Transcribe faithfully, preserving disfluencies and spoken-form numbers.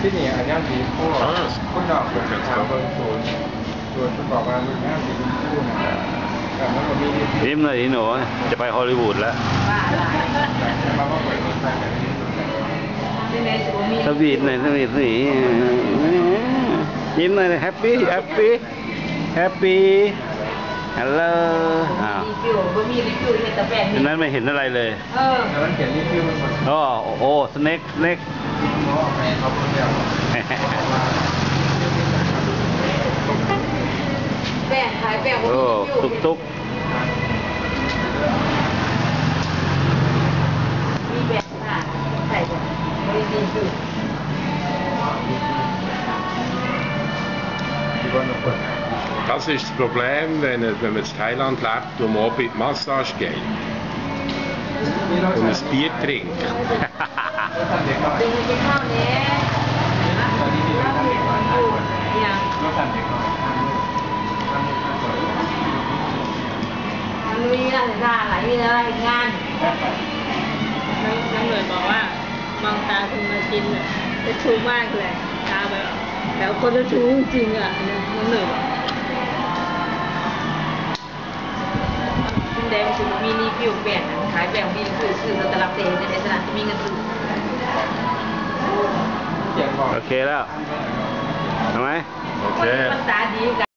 ที่นี่อันนี้สีคู่คุณดอกเป็นทางเบอร์ศูนย์ศูนย์ประกอบการลูกน้ำสีคู่นะแต่มันก็มียิ้มเลยหนูจะไปฮอลลีวูดแล้วสวีทหน่อยสวีทสิยิ้มหน่อยแฮปปี้แฮปปี้แฮปปี้ฮัลโหลอ้าวนั้นไม่เห็นอะไรเลยเออมันเขียนรีวิวมันหมดอ๋อโอ้สเน็กสเน็กแบ่งขายแบ่งโอ้ตุ๊กตุ๊กมีแบ่งค่ะใส่บริดีสุด Das ist das Problem, wenn, wenn man in Thailand lebt und am Abend Massage geht und ein Bier trinkt. มีอะไรงานไหนมีอะไรงานน้องน้องเหนื่อยบอกว่ามองตาคุณมาชินเนี่ยจะชูมากเลยตาแบบแล้วคนจะชูจริงอ่ะน้องเหนื่อยบอกคุณแดงคือมีรีวิวแบ่งขายแบ่งมีคือคือเราตลาดเตะในตลาดที่มีเงินซื้อโอเคแล้วทำไหมโอเคภาษาดี